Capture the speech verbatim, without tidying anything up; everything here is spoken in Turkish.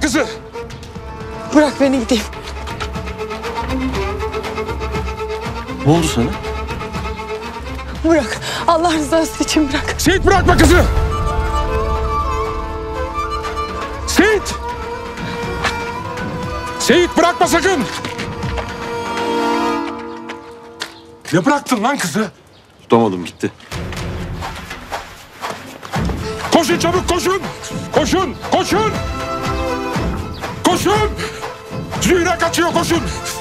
kızı. Bırak beni gideyim. Ne oldu sana? Bırak. Allah rızası için bırak. Seyit bırakma kızı. Seyit. Seyit bırakma sakın. Ne bıraktın lan kızı? Tutamadım, gitti. Koşun çabuk koşun. Koşun koşun. Koşun. Zühre kaçıyor koşun.